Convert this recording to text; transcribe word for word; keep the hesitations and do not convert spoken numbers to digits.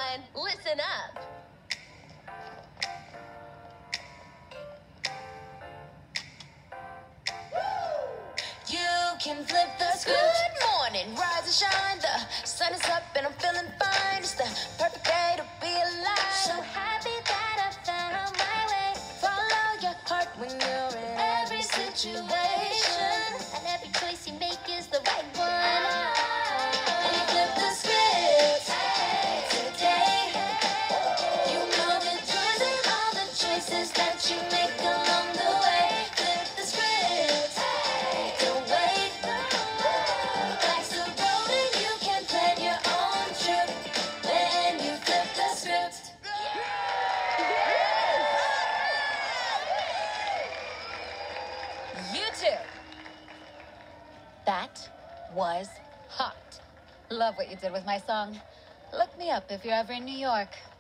fun. Listen up. You can flip the script. Good morning, rise and shine. The sun is up and I'm feeling fine. It's the perfect day to be alive. So happy that I found my way. Follow your heart when you're in every situation. And every choice you make is the right one. And you flip the script today. You know the joys and all the choices that you make along the way. Flip the script. Don't wait. Life's a road and you can plan your own trip when you flip the script. You two. That was hot. Love what you did with my song. Look me up if you're ever in New York.